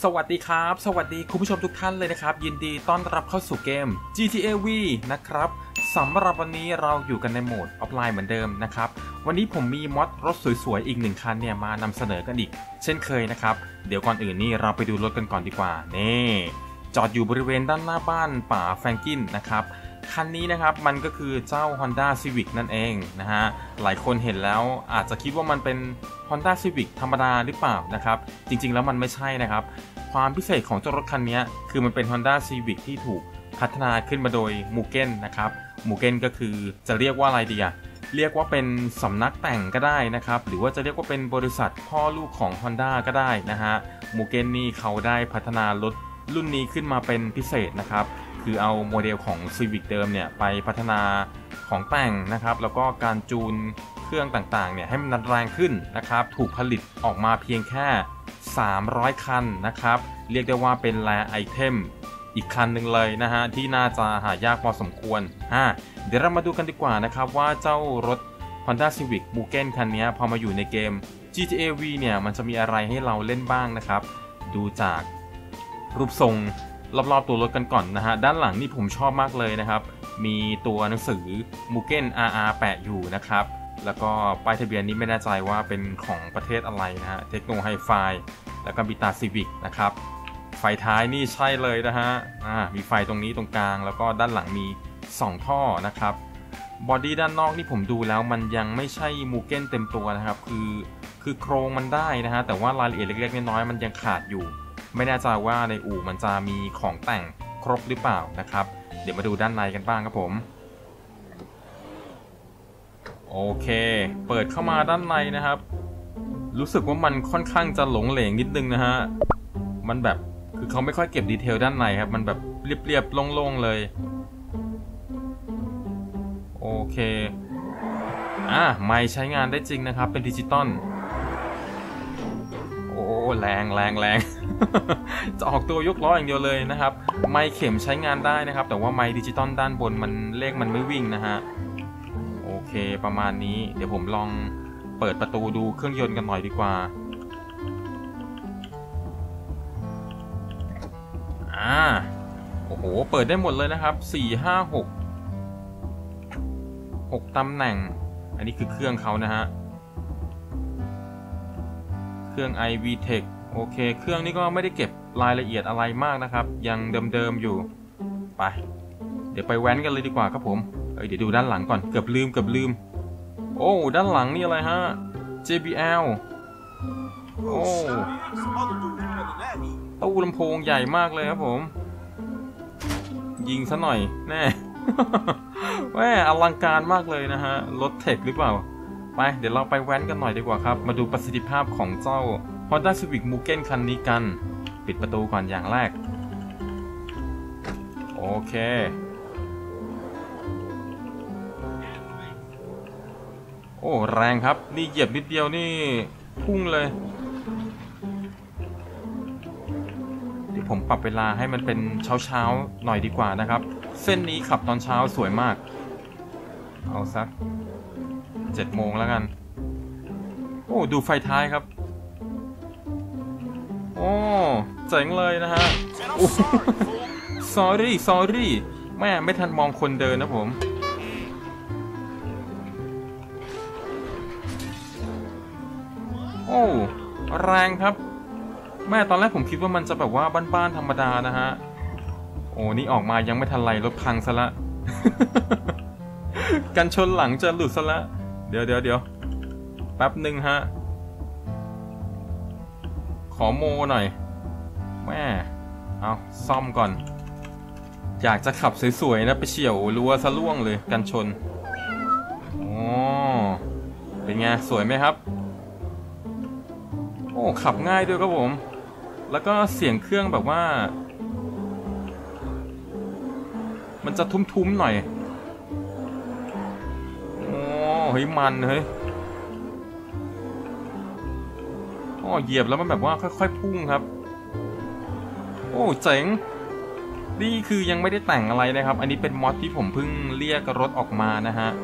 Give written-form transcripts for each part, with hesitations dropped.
สวัสดีครับสวัสดีคุณผู้ชมทุกท่านเลยนะครับยินดีต้อนรับเข้าสู่เกม GTA V นะครับสำหรับวันนี้เราอยู่กันในโหมดออฟไลน์เหมือนเดิมนะครับวันนี้ผมมีมอดรถสวยๆอีก1คันเนี่ยมานำเสนอกันอีกเช่นเคยนะครับเดี๋ยวก่อนอื่นนี่เราไปดูรถกันก่อนดีกว่านี่จอดอยู่บริเวณด้านหน้าบ้านป่าแฟรงกินนะครับคันนี้นะครับมันก็คือเจ้า Honda Civic นั่นเองนะฮะหลายคนเห็นแล้วอาจจะคิดว่ามันเป็น Honda Civic ธรรมดาหรือเปล่านะครับจริงๆแล้วมันไม่ใช่นะครับความพิเศษของเจ้ารถคันนี้คือมันเป็น Honda Civic ที่ถูกพัฒนาขึ้นมาโดย Mugen นะครับ Mugen ก็คือจะเรียกว่าอะไรดีอะเรียกว่าเป็นสำนักแต่งก็ได้นะครับหรือว่าจะเรียกว่าเป็นบริษัทพ่อลูกของ Honda ก็ได้นะฮะ Mugen นี่เขาได้พัฒนารถรุ่นนี้ขึ้นมาเป็นพิเศษนะครับคือเอาโมเดลของ Civic เดิมเนี่ยไปพัฒนาของแต่งนะครับแล้วก็การจูนเครื่องต่างๆเนี่ยให้มันแรงขึ้นนะครับถูกผลิตออกมาเพียงแค่300 คันนะครับเรียกได้ว่าเป็นแรร์ไอเทมอีกคันหนึ่งเลยนะฮะที่น่าจะหายากพอสมควรเดี๋ยวเรามาดูกันดีกว่านะครับว่าเจ้ารถ Honda Civic Mugen คันนี้พอมาอยู่ในเกม GTA V เนี่ยมันจะมีอะไรให้เราเล่นบ้างนะครับดูจากรูปทรงรอบๆตัวรถกันก่อนนะฮะด้านหลังนี่ผมชอบมากเลยนะครับมีตัวหนังสือ Mugen RR แปะอยู่นะครับแล้วก็ป้ายทะเบียนนี้ไม่แน่ใจว่าเป็นของประเทศอะไรนะฮะเทคโนไฮไฟแล้วก็มีตา Civic นะครับไฟท้ายนี่ใช่เลยนะฮะมีไฟตรงนี้ตรงกลางแล้วก็ด้านหลังมี2ท่อนะครับบอดี้ด้านนอกนี่ผมดูแล้วมันยังไม่ใช่ Mugen เต็มตัวนะครับคือโครงมันได้นะฮะแต่ว่ารายละเอียดเล็กๆน้อยๆมันยังขาดอยู่ไม่แน่ใจว่าในอู่มันจะมีของแต่งครบหรือเปล่านะครับเดี๋ยวมาดูด้านในกันบ้างครับผมโอเคเปิดเข้ามาด้านในนะครับรู้สึกว่ามันค่อนข้างจะหลงเหลงนิดนึงนะฮะมันแบบคือเขาไม่ค่อยเก็บดีเทลด้านในครับมันแบบเรียบๆโล่งๆเลยโอเคไมค์ใช้งานได้จริงนะครับเป็นดิจิตอลโอ้แรงจะออกตัวยกล้ออย่างเดียวเลยนะครับไมค์เข็มใช้งานได้นะครับแต่ว่าไมค์ดิจิตอลด้านบนมันเลขมันไม่วิ่งนะฮะโอเคประมาณนี้เดี๋ยวผมลองเปิดประตูดูเครื่องยนต์กันหน่อยดีกว่าโอ้โหเปิดได้หมดเลยนะครับ4 5 6ตำแหน่งอันนี้คือเครื่องเขานะฮะเครื่อง iVTEC โอเคเครื่องนี้ก็ไม่ได้เก็บรายละเอียดอะไรมากนะครับยังเดิมๆอยู่ไปเดี๋ยวไปแว้นกันเลยดีกว่าครับผมเดี๋ยวดูด้านหลังก่อนเกือบลืมโอ้ด้านหลังนี่อะไรฮะ JBL โอ้ตู้ลำโพงใหญ่มากเลยครับผมยิงซะหน่อยแน่ แหมอลังการมากเลยนะฮะรถเทคหรือเปล่าไปเดี๋ยวเราไปแว้นกันหน่อยดีกว่าครับมาดูประสิทธิภาพของเจ้า Honda Civic Mugen คันนี้กันปิดประตูก่อนอย่างแรกโอเคโอ้แรงครับนี่เหยียบนิดเดียวนี่พุ่งเลยเดี๋ยวผมปรับเวลาให้มันเป็นเช้าหน่อยดีกว่านะครับเส้นนี้ขับตอนเช้าสวยมากเอาสัก7 โมงแล้วกันโอ้ดูไฟท้ายครับโอ้เจ๋งเลยนะฮะsorry แม่ไม่ทันมองคนเดินนะผมโอ้แรงครับแม่ตอนแรกผมคิดว่ามันจะแบบว่าบ้านๆธรรมดานะฮะโอ้นี่ออกมายังไม่ทันไรรถพังซะละ กันชนหลังจะหลุดซะละเดี๋ยวแป๊บหนึ่งฮะขอโมหน่อยแม่เอาซ่อมก่อนอยากจะขับสวยๆนะไปเฉี่ยวรั้วซะล่วงเลยกันชนโอ้เป็นไงสวยไหมครับโอ้ขับง่ายด้วยครับผมแล้วก็เสียงเครื่องแบบว่ามันจะทุ้มๆหน่อยโอ้เฮ้ยมันเฮ้ยโอ้เหยียบแล้วมันแบบว่าค่อยๆพุ่งครับโอ้เจ๋งนี่คือยังไม่ได้แต่งอะไรนะครับอันนี้เป็นมอดที่ผมเพิ่งเรียกรถออกมานะฮะ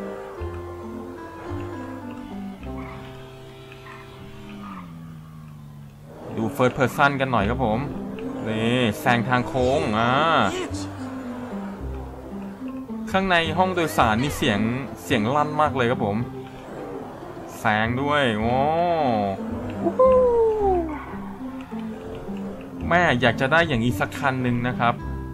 ดู First Person กันหน่อยครับผมนี่แซงทางโค้งข้างในห้องโดยสารนี่เสียงลั่นมากเลยครับผมแซงด้วยโอ้แม่อยากจะได้อย่างนี้สักคันหนึ่งนะครับ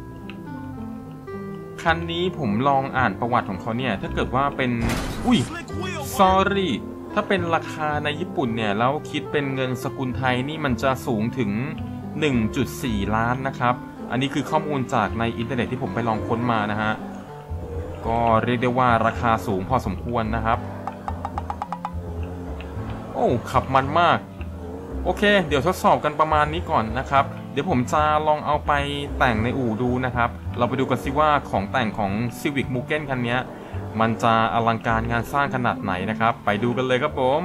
คันนี้ผมลองอ่านประวัติของเขาเนี่ยถ้าเกิดว่าเป็นsorry ถ้าเป็นราคาในญี่ปุ่นเนี่ยแล้วคิดเป็นเงินสกุลไทยนี่มันจะสูงถึง 1.4 ล้านนะครับอันนี้คือข้อมูลจากในอินเทอร์เน็ตที่ผมไปลองค้นมานะฮะก็เรียกได้ว่าราคาสูงพอสมควรนะครับโอ้ขับมันมากโอเคเดี๋ยวทดสอบกันประมาณนี้ก่อนนะครับเดี๋ยวผมจะลองเอาไปแต่งในอู่ดูนะครับเราไปดูกันสิว่าของแต่งของ Civic Mugen คันนี้มันจะอลังการงานสร้างขนาดไหนนะครับไปดูกันเลยครับผม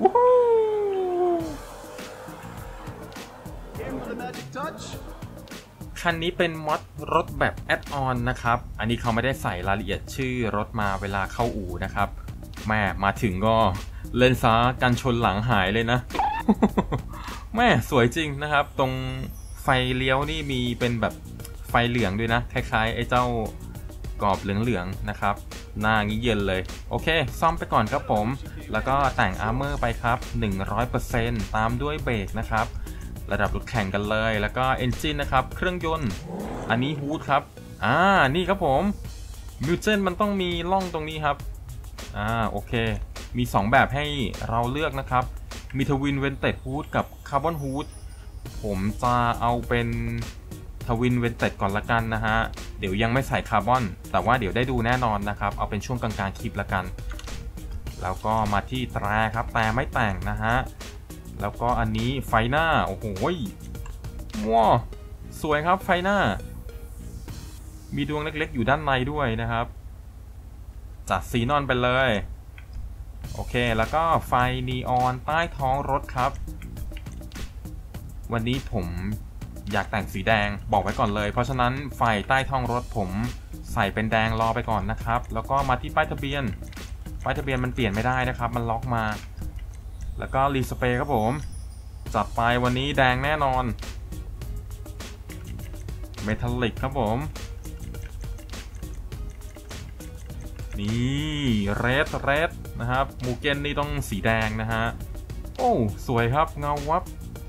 คันนี้เป็นมอดรถแบบแอดออนนะครับอันนี้เขาไม่ได้ใส่รายละเอียดชื่อรถมาเวลาเข้าอู่นะครับแม่มาถึงก็เล่นซะกันชนหลังหายเลยนะ แม่สวยจริงนะครับตรงไฟเลี้ยวนี่มีเป็นแบบไฟเหลืองด้วยนะคล้ายๆไอ้เจ้ากรอบเหลืองๆนะครับหน้างี้เย็นเลยโอเคซ่อมไปก่อนครับผมแล้วก็แต่งอาร์เมอร์ไปครับ 100% ตามด้วยเบรกนะครับระดับรถแข่งกันเลยแล้วก็เอนจินนะครับเครื่องยนต์อันนี้ฮูดครับนี่ครับผมมิวเจนมันต้องมีร่องตรงนี้ครับโอเคมี2แบบให้เราเลือกนะครับมีทวินเวนเต็ดฮูดกับคาร์บอนฮูดผมจะเอาเป็นทวินเวนเต็ดก่อนละกันนะฮะเดี๋ยวยังไม่ใส่คาร์บอนแต่ว่าเดี๋ยวได้ดูแน่นอนนะครับเอาเป็นช่วงกลางๆคลิปละกันแล้วก็มาที่แตรครับแต่ไม่แต่งนะฮะแล้วก็อันนี้ไฟหน้าโอ้โหว้าวสวยครับไฟหน้ามีดวงเล็กๆอยู่ด้านในด้วยนะครับจัดสีนอนไปเลยโอเคแล้วก็ไฟนีออนใต้ท้องรถครับวันนี้ผมอยากแต่งสีแดงบอกไว้ก่อนเลยเพราะฉะนั้นไฟใต้ท้องรถผมใส่เป็นแดงรอไปก่อนนะครับแล้วก็มาที่ป้ายทะเบียนมันเปลี่ยนไม่ได้นะครับมันล็อกมาแล้วก็รีสเปรย์ครับผมจัดไปวันนี้แดงแน่นอนเมทัลลิกครับผมนี่เรดนะครับมูเกนนี่ต้องสีแดงนะฮะโอ้สวยครับเงาวับ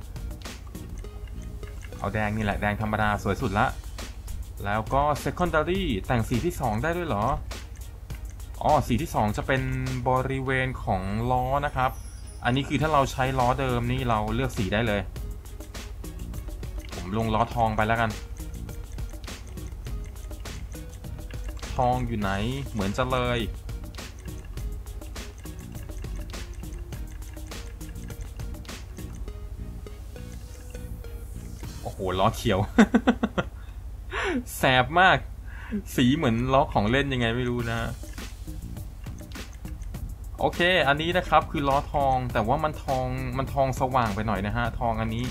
เอาแดงนี่แหละแดงธรรมดาสวยสุดละแล้วก็ secondary แต่งสีที่2ได้ด้วยเหรอสีที่2จะเป็นบริเวณของล้อนะครับอันนี้คือถ้าเราใช้ล้อเดิมนี่เราเลือกสีได้เลยผมลงล้อทองไปแล้วกันทองอยู่ไหนเหมือนจะเลยโอ้โหล้อเขียว แสบมากสีเหมือนล้อของเล่นยังไงไม่รู้นะโอเคอันนี้นะครับคือล้อทองแต่ว่ามันทองสว่างไปหน่อยนะฮะทองอันนี้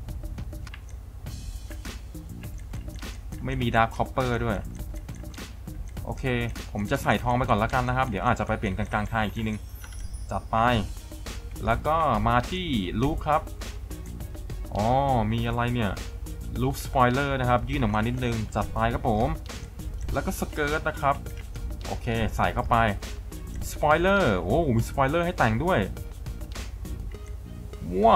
ไม่มีดาร์คคอปเปอร์ด้วยโอเคผมจะใส่ทองไปก่อนแล้วกันนะครับเดี๋ยวอาจจะไปเปลี่ยนกลางๆทางอีกทีนึงจัดไปแล้วก็มาที่ลูปครับมีอะไรเนี่ยลูปสปอยเลอร์นะครับยื่นออกมานิดนึงจัดไปครับผมแล้วก็สเกิร์ตนะครับโอเคใส่เข้าไปสปอยเลอร์โอ้มีสปอยเลอร์ให้แต่งด้วยว้า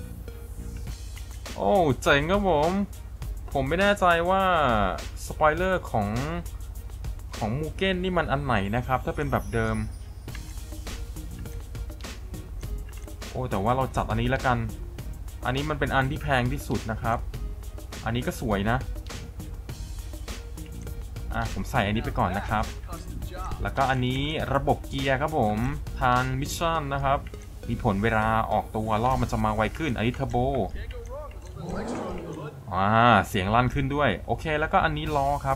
โอ้เจ๋งครับผมไม่แน่ใจว่าสปอยเลอร์ของมูเก้นนี่มันอันไหนนะครับถ้าเป็นแบบเดิมโอ้แต่ว่าเราจัดอันนี้แล้วกันอันนี้มันเป็นอันที่แพงที่สุดนะครับอันนี้ก็สวยนะผมใส่อันนี้ไปก่อนนะครับแล้วก็อันนี้ระบบเกียร์ครับผมทางมิชชั่นนะครับมีผลเวลาออกตัวรอบมันจะมาไวขึ้นอันนี้เทอร์โบเสียงลั่นขึ้นด้วยโอเคแล้วก็อันนี้ล้อครับ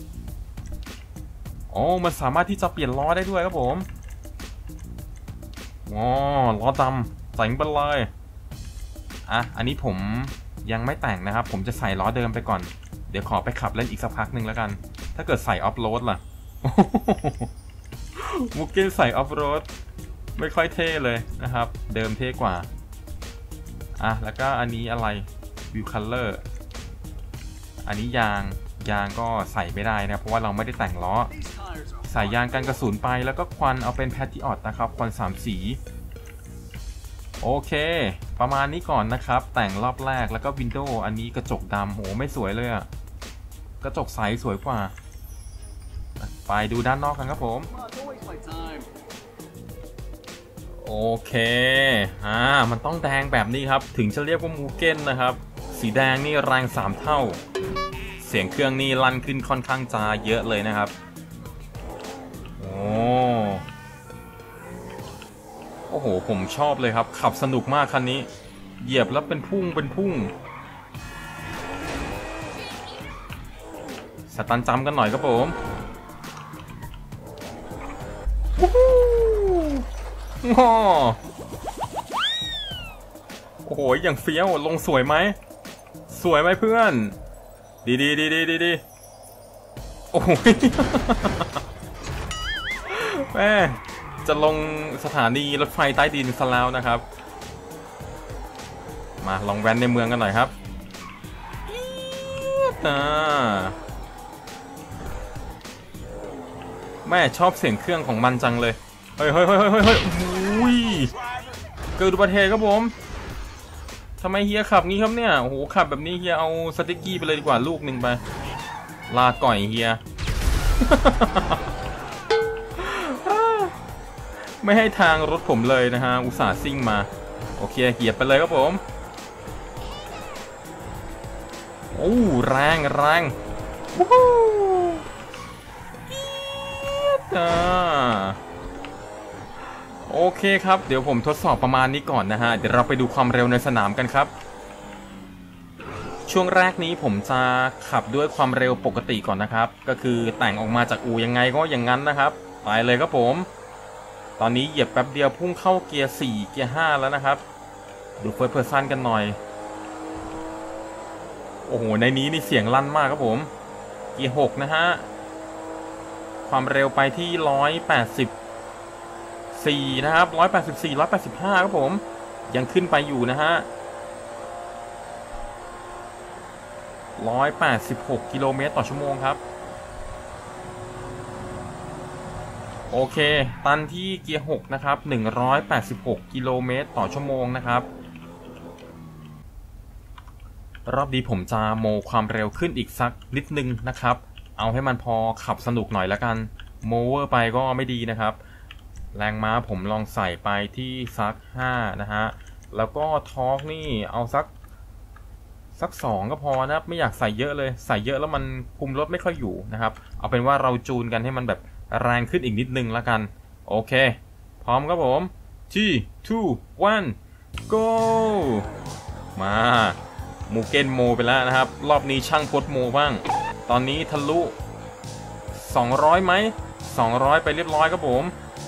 มันสามารถที่จะเปลี่ยนล้อได้ด้วยครับผมล้อดำใส่ไปเลยอันนี้ผมยังไม่แต่งนะครับผมจะใส่ล้อเดิมไปก่อนเดี๋ยวขอไปขับเล่นอีกสักพักหนึ่งแล้วกันถ้าเกิดใส่ออฟโรดล่ะ มุกเก้นใส่ออฟโรดไม่ค่อยเท่เลยนะครับเดิมเท่กว่าแล้วก็อันนี้อะไรวิวคัลเลอร์อันนี้ยางก็ใส่ไม่ได้นะเพราะว่าเราไม่ได้แต่งล้อใส่ยางกันกระสุนไปแล้วก็ควันเอาเป็นแพทริออตนะครับควัน3 สีโอเคประมาณนี้ก่อนนะครับแต่งรอบแรกแล้วก็วินโดว์อันนี้กระจกดำโหไม่สวยเลยอะกระจกใสสวยกว่าไปดูด้านนอกกันครับผมโอเคมันต้องแดงแบบนี้ครับถึงจะเรียกว่ามูเก้นนะครับสีแดงนี่แรง3 เท่าเสียงเครื่องนี่ลั่นขึ้นค่อนข้างจะเยอะเลยนะครับโอ้โหผมชอบเลยครับขับสนุกมากคันนี้เหยียบแล้วเป็นพุ่งสตันจำกันหน่อยครับผมโอ้โหอย่างเฟี้ยวลงสวยไหมเพื่อนดีโอ้โหแม่จะลงสถานีรถไฟใต้ดินซะแล้วนะครับมาลองแว้นในเมืองกันหน่อยครับแม่ชอบเสียงเครื่องของมันจังเลยเฮ้ยอุ้ยเกิดอุบัติเหตุครับผมทำไมเฮียขับงี้ครับเนี่ยโอ้โหขับแบบนี้เฮียเอาสติ๊กกี้ไปเลยดีกว่าลูกหนึ่งไปลาก่อยเฮีย ไม่ให้ทางรถผมเลยนะฮะอุตส่าห์ซิ่งมาโอเคเฮียไปเลยครับผมโอ้แรงโอเคครับเดี๋ยวผมทดสอบประมาณนี้ก่อนนะฮะเดี๋ยวเราไปดูความเร็วในสนามกันครับช่วงแรกนี้ผมจะขับด้วยความเร็วปกติก่อนนะครับก็คือแต่งออกมาจากอู่ยังไงก็อย่างนั้นนะครับไปเลยครับผมตอนนี้เหยียบแป๊บเดียวพุ่งเข้าเกียร์4เกียร์5แล้วนะครับดูเฟิร์สเพอร์ซันกันหน่อยโอ้โหในนี้นี่เสียงลั่นมากครับผมเกียร์6นะฮะความเร็วไปที่184นะครับ185ครับผมยังขึ้นไปอยู่นะฮะ186กิโลเมตรต่อชั่วโมงครับโอเคตันที่เกียร์6นะครับ186กิโลเมตรต่อชั่วโมงนะครับรอบนี้ผมจะโมความเร็วขึ้นอีกสักนิดนึงนะครับเอาให้มันพอขับสนุกหน่อยแล้วกันโมเวอร์ไปก็ไม่ดีนะครับแรงม้าผมลองใส่ไปที่สัก5นะฮะแล้วก็ทอร์กนี่เอาสัก2ก็พอนะครับไม่อยากใส่เยอะเลยใส่เยอะแล้วมันคุมรถไม่ค่อยอยู่นะครับเอาเป็นว่าเราจูนกันให้มันแบบแรงขึ้นอีกนิดนึงแล้วกันโอเคพร้อมครับผม3 2 1 go มามูเก้นโมไปแล้วนะครับรอบนี้ช่างพดโมบ้างตอนนี้ทะลุ200ไหม200ไปเรียบร้อยครับผม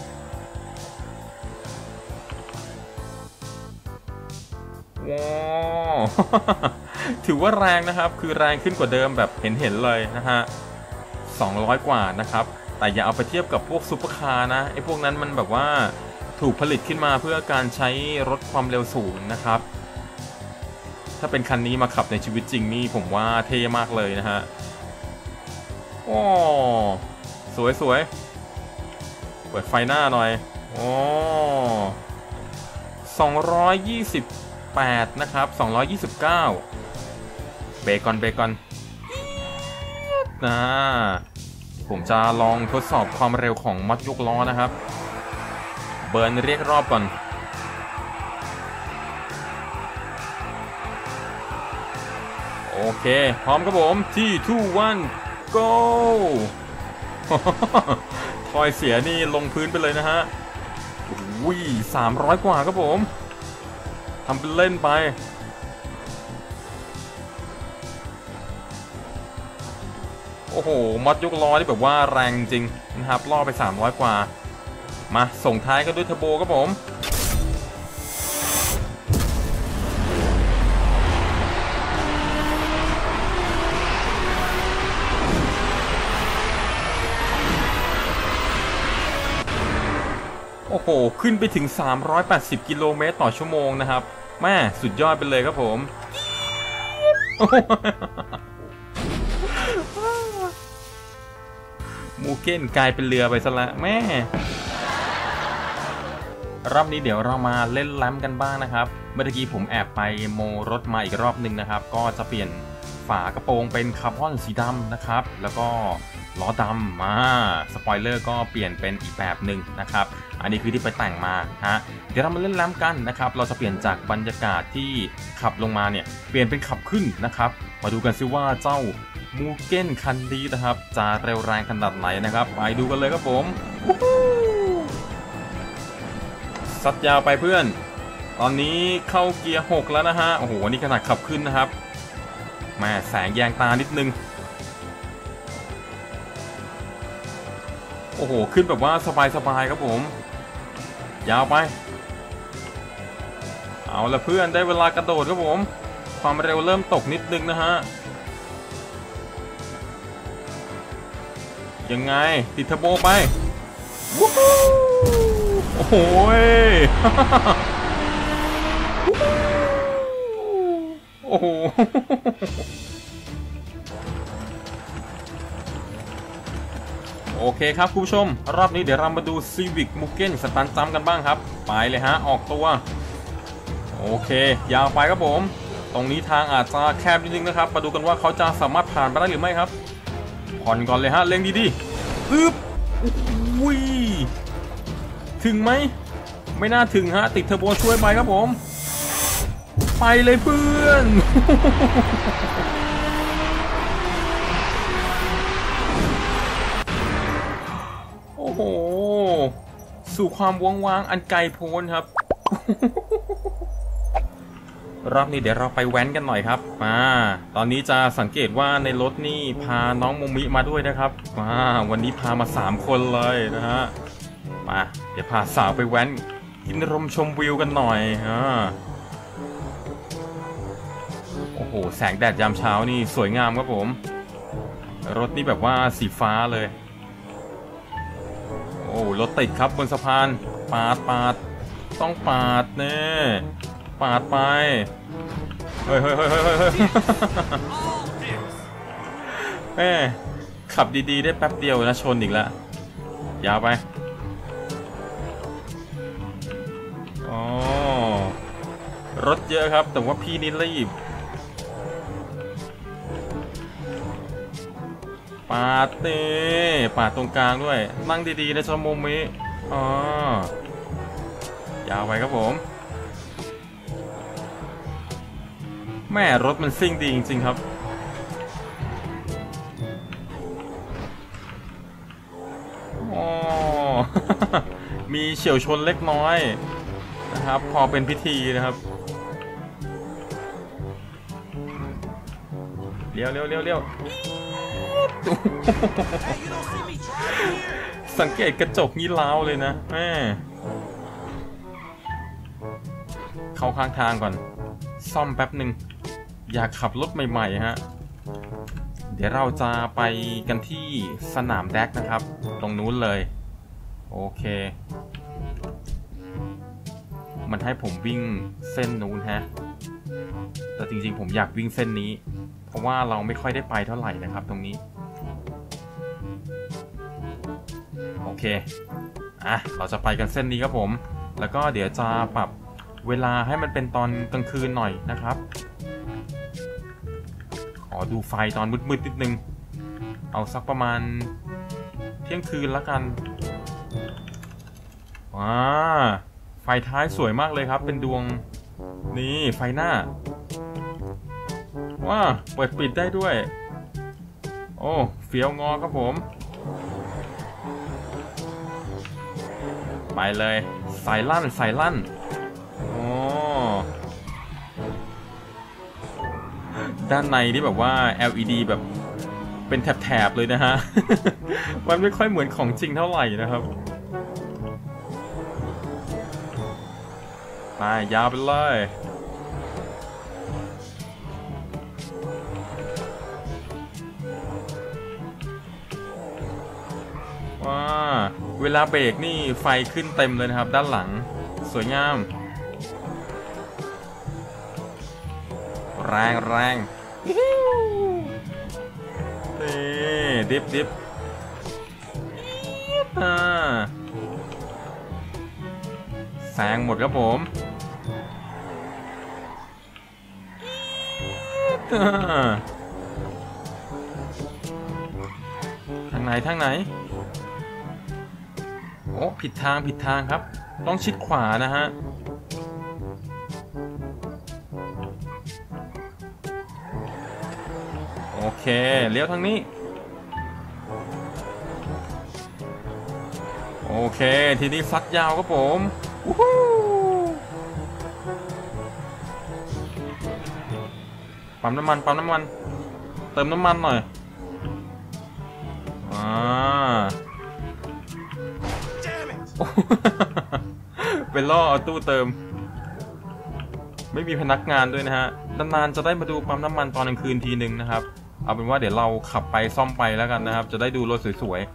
ว้าวถือว่าแรงนะครับคือแรงขึ้นกว่าเดิมแบบเห็นเลยนะฮะ200กว่านะครับแต่อย่าเอาไปเทียบกับพวกซุปเปอร์คาร์นะไอ้พวกนั้นมันแบบว่าถูกผลิตขึ้นมาเพื่อการใช้รถความเร็วสูงนะครับถ้าเป็นคันนี้มาขับในชีวิตจริงนี่ผมว่าเท่มากเลยนะฮะโอ้สวยเปิดไฟหน้าหน่อยโอ้228นะครับ229เบรกก่อนผมจะลองทดสอบความเร็วของมัดยกล้อนะครับเบิร์นเรียกรอบก่อนโอเคพร้อมครับผม3 2 1 go ทอยเสียนี่ลงพื้นไปเลยนะฮะอุ้ย300กว่าครับผมทำเป็นเล่นไปโอ้โหมัดยกล้อที่แบบว่าแรงจริงนะครับล่อไป300กว่ามาส่งท้ายก็ด้วยเทอร์โบครับผมโอ้โหขึ้นไปถึง380กิโลเมตรต่อชั่วโมงนะครับแม่สุดยอดไปเลยครับผมมูเก้นกลายเป็นเรือไปซะละแม่รอบนี้เดี๋ยวเรามาเล่นแรมกันบ้างนะครับเมื่อกี้ผมแอบไปโมรถมาอีกรอบหนึ่งนะครับก็จะเปลี่ยนฝากระโปรงเป็นคาร์บอนสีดำนะครับแล้วก็ล้อดำมาสปอยเลอร์ก็เปลี่ยนเป็นอีกแบบหนึ่งนะครับอันนี้คือที่ไปแต่งมาฮะเดี๋ยวเรามาเล่นแรมกันนะครับเราจะเปลี่ยนจากบรรยากาศที่ขับลงมาเนี่ยเปลี่ยนเป็นขับขึ้นนะครับมาดูกันซิว่าเจ้ามูเก้นคันนี้นะครับจะเร็วแรงขนาดไหนนะครับไปดูกันเลยครับผมซัดยาวไปเพื่อนตอนนี้เข้าเกียร์6แล้วนะฮะโอ้โหนี่ขนาดขับขึ้นนะครับแม่แสงแยงตานิดนึงโอ้โหขึ้นแบบว่าสบายๆครับผมยาวไปเอาละเพื่อนได้เวลากระโดดครับผมความเร็วเริ่มตกนิดนึงนะฮะยังไงติดเทอร์โบไปวู้ฮู้โอ้โหโอ้โหโอเคครับคุณผู้ชมรอบนี้เดี๋ยวเรามาดู Civic Mugen สตันจัมป์กันบ้างครับไปเลยฮะออกตัวโอเคยาวไปครับผมตรงนี้ทางอาจจะแคบนิดนึงนะครับมาดูกันว่าเขาจะสามารถผ่านไปได้หรือไม่ครับผ่อนก่อนเลยฮะเร่งดีๆอึ๊บอุ้ยถึงไหมไม่น่าถึงฮะติดเทอร์โบช่วยไปครับผมไปเลยเพื่อนโอ้โหสู่ความว่างว้างอันไกลโพ้นครับรอบนี้เดี๋ยวเราไปแว้นกันหน่อยครับมาตอนนี้จะสังเกตว่าในรถนี่พาน้องโมมิมาด้วยนะครับมาวันนี้พามา3คนเลยนะฮะมาเดี๋ยวพาสาวไปแว้นกินลมชมวิวกันหน่อยโอ้โหแสงแดดยามเช้านี่สวยงามครับผมรถนี่แบบว่าสีฟ้าเลยโอ้รถติดครับบนสะพานปาดต้องปาดเน่ปาดไปเฮ้ยแม่ขับดีๆได้แป๊บเดียวนะชนอีกแล้วยาวไปอ๋อรถเยอะครับแต่ว่าพี่นี่รีบปาดเน่ปาดตรงกลางด้วยนั่งดีๆนะชมโมมิอ๋อยาวไปครับผมแม่รถมันซิ่งดีจริงๆครับอ๋อ มีเฉี่ยวชนเล็กน้อยนะครับพอเป็นพิธีนะครับเลี้ยวสังเกตกระจกนี่ล้าวเลยนะแม่เข้าข้างทางก่อนซ่อมแป๊บหนึ่งอยากขับรถใหม่ๆฮะเดี๋ยวเราจะไปกันที่สนามแดกนะครับตรงนู้นเลยโอเคมันให้ผมวิ่งเส้นนู้นฮะแต่จริงๆผมอยากวิ่งเส้นนี้เพราะว่าเราไม่ค่อยได้ไปเท่าไหร่นะครับตรงนี้โอเคเราจะไปกันเส้นนี้ครับผมแล้วก็เดี๋ยวจะปรับเวลาให้มันเป็นตอนกลางคืนหน่อยนะครับขอดูไฟตอนมืดๆนิดนึงเอาสักประมาณเที่ยงคืนละกันไฟท้ายสวยมากเลยครับเป็นดวงนี่ไฟหน้าเปิดปิดได้ด้วยโอ้เฟี้ยวงอครับผมไปเลยสายลั่นด้านในนี่แบบว่า LED แบบเป็นแถบๆเลยนะฮะ มันไม่ค่อยเหมือนของจริงเท่าไหร่นะครับไปยาวไปเลยเวลาเบรกนี่ไฟขึ้นเต็มเลยนะครับด้านหลังสวยงามแรงนี่ดิฟแซงหมดครับผมทางไหนโอ้ผิดทางครับต้องชิดขวานะฮะโอเคเลี้ยวทางนี้โอเคทีนี้ซัดยาวครับผมปั๊มน้ำมันเติมน้ำมันหน่อยเป็นล่อเอาตู้เติมไม่มีพนักงานด้วยนะฮะนานๆจะได้มาดูปั๊มน้ำมันตอนกลางคืนทีนึงนะครับเอาเป็นว่าเดี๋ยวเราขับไปซ่อมไปแล้วกันนะครับจะได้ดูรถสวย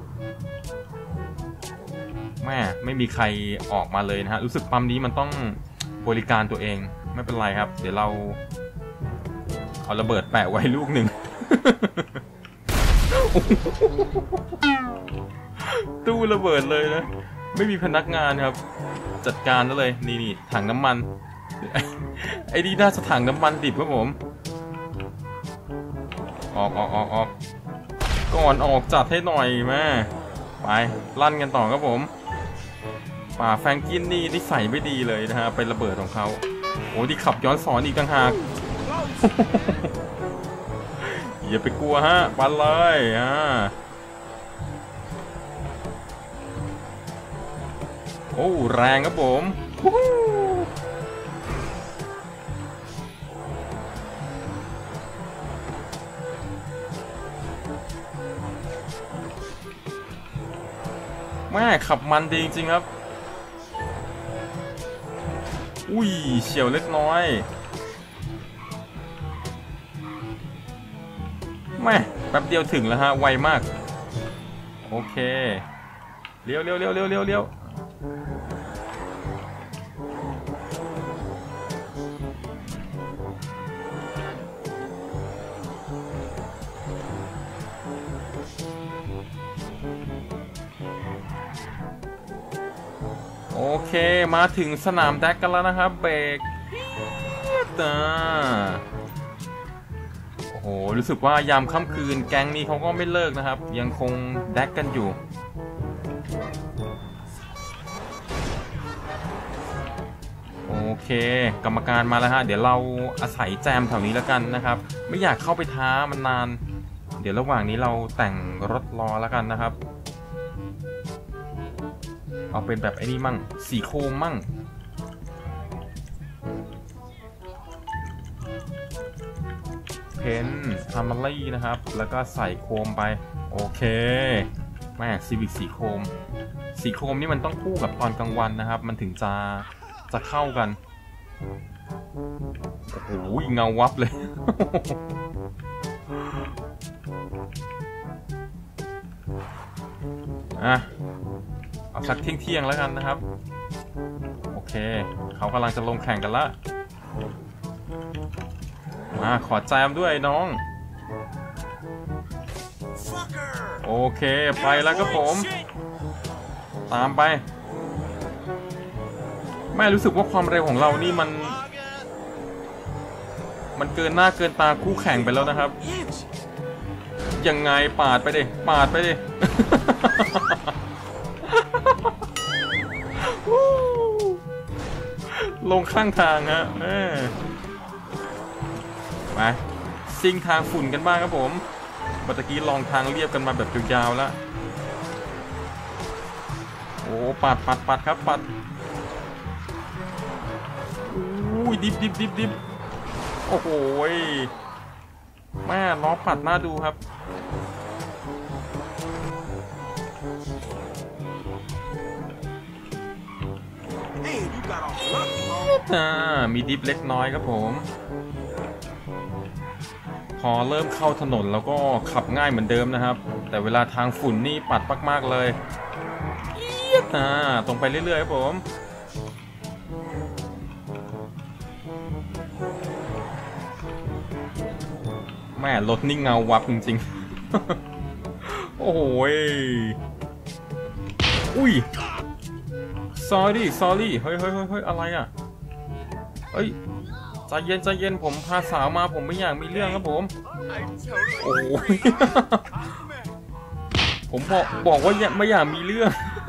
ๆแม่ไม่มีใครออกมาเลยนะฮะรู้สึกปั๊มนี้มันต้องบริการตัวเองไม่เป็นไรครับเดี๋ยวเราเอาระเบิดแปะไว้ลูกหนึ่ง ตู้ระเบิดเลยนะไม่มีพนักงานครับจัดการแล้วเลยนี่ถังน้ำมันไอ้นี่น่าจะถังน้ำมันดิบครับผมออกก่อนออกจัดให้หน่อยแม่ไปลั่นกันต่อครับผมป่าแฟรงกินนี่นิสัยไม่ดีเลยนะฮะไประเบิดของเขาโอ้ที่ขับย้อนสอนอีกต่างหาก อย่าไปกลัวฮะปันเลยโอ้แรงครับผมแม่ขับมันดีจริงๆครับอุ้ยเฉียวเล็กน้อยแม่แป๊บเดียวถึงแล้วฮะไวมากโอเคเลี้ยวโอเคมาถึงสนามแดกกันแล้วนะครับเบรกโอ้โหรู้สึกว่ายามค่ำคืนแก๊งนี้เขาก็ไม่เลิกนะครับยังคงแดกกันอยู่โอเคกรรมการมาแล้วฮะเดี๋ยวเราอาศัยแจมแถวนี้แล้วกันนะครับไม่อยากเข้าไปท้ามันนานเดี๋ยวระหว่างนี้เราแต่งรถรอแล้วกันนะครับเอาเป็นแบบไอ้นี่มั่งสีโคมมั่งเพนทามารี่นะครับแล้วก็ใส่โคมไปโอเคแม่ซีวิกสีโคมนี่มันต้องคู่กับตอนกลางวันนะครับมันถึงจะเข้ากันโอ้โหเงาวับเลยเอาสักเที่ยงแล้วกันนะครับโอเคเขากำลังจะลงแข่งกันละมาขอแจมด้วยน้องโอเคไปแล้วครับผมตามไปแม่รู้สึกว่าความเร็วของเรานี่มันเกินหน้าเกินตาคู่แข่งไปแล้วนะครับยังไงปาดไปดิ ลงข้างทางฮะมาซิ่งทางฝุ่นกันบ้างครับผมเมื่อกี้ลองทางเรียบกันมาแบบยาวๆแล้วโอ้ปัดครับปัดอุ้ยดิบโอ้โหแม่ล้อปัดน่าดูครับมีดิฟเล็กน้อยครับผมพอเริ่มเข้าถนนแล้วก็ขับง่ายเหมือนเดิมนะครับแต่เวลาทางฝุ่นนี่ปัดมากๆเลยตรงไปเรื่อยๆครับผมแม่รถนี่เงาวับจริงๆโอ้โหอุ้ย sorry เฮ้ยอะไรอ่ะเฮ้ยใจเย็นผมพาสาวมาผมไม่อยากมีเรื่องครับผมโอ้ย ผมบอกว่าไม่อยากมีเรื่อง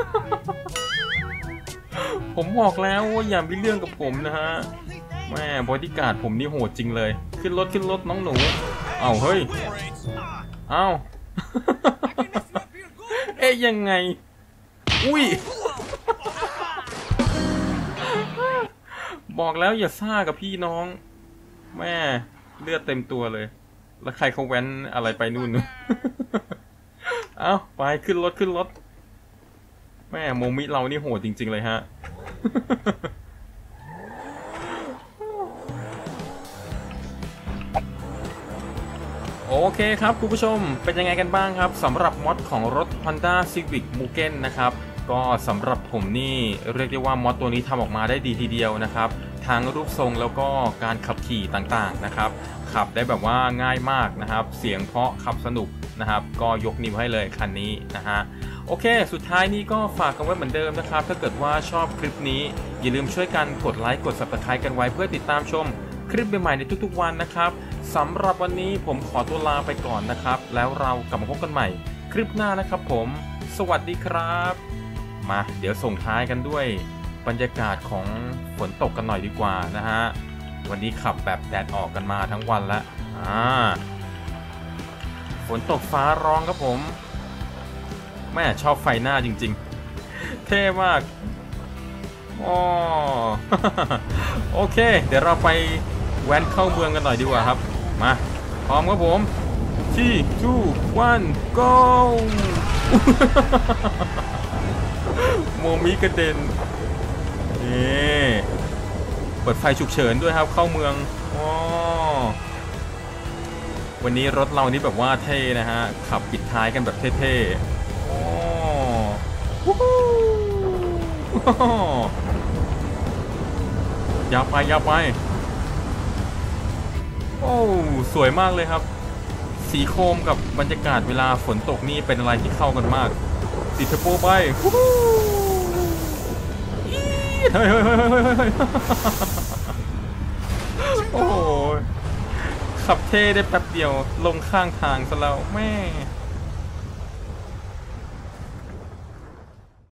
ผมบอกแล้วว่าอย่ามีเรื่องกับผมนะฮะแม่บอดี้การ์ดผมนี่โหดจริงเลยขึ้นรถน้องหนูเอ้าเฮ้ยเอ้า เอ๊ยยังไงอุ้ย บอกแล้วอย่าซ่ากับพี่น้องแม่เลือดเต็มตัวเลยแล้วใครเขาแว้นอะไรไปนู่น เอ้าไปขึ้นรถแม่โมมิเรานี่โหดจริงๆเลยฮะ โอเคครับคุณผู้ชมเป็นยังไงกันบ้างครับสำหรับมอดของรถ Honda Civic Mugen นะครับก็สำหรับผมนี่เรียกได้ว่ามอดตัวนี้ทำออกมาได้ดีทีเดียวนะครับทั้งรูปทรงแล้วก็การขับขี่ต่างๆนะครับขับได้แบบว่าง่ายมากนะครับเสียงเพราะขับสนุกนะครับก็ยกนิ้วให้เลยคันนี้นะฮะโอเคสุดท้ายนี้ก็ฝากกันไว้เหมือนเดิมนะครับถ้าเกิดว่าชอบคลิปนี้อย่าลืมช่วยกันกดไลค์กด Subscribe กันไว้เพื่อติดตามชมคลิปใหม่ๆในทุกๆวันนะครับสำหรับวันนี้ผมขอตัวลาไปก่อนนะครับแล้วเรากลับมาพบกันใหม่คลิปหน้านะครับผมสวัสดีครับมาเดี๋ยวส่งท้ายกันด้วยบรรยากาศของฝนตกกันหน่อยดีกว่านะฮะวันนี้ขับแบบแดดออกกันมาทั้งวันแล้วฝนตกฟ้าร้องครับผมแม่ชอบไฟหน้าจริงๆเท่มากอ๋อ โอเคเดี๋ยวเราไปแว้นเข้าเมืองกันหน่อยดีกว่าครับมาพร้อมครับผม3 2 1 go โมมิกระเด็นนี่เปิดไฟฉุกเฉินด้วยครับเข้าเมืองอ๋อวันนี้รถเรานี่แบบว่าเท่นะฮะขับปิดท้ายกันแบบเท่ๆอ๋อยาวไปโอ้สวยมากเลยครับสีโครมกับบรรยากาศเวลาฝนตกนี่เป็นอะไรที่เข้ากันมากติดเทอร์โบไปเฮ้ยโอ้ขับเท่ได้แป๊บเดียวลงข้างทางซะแล้วแม่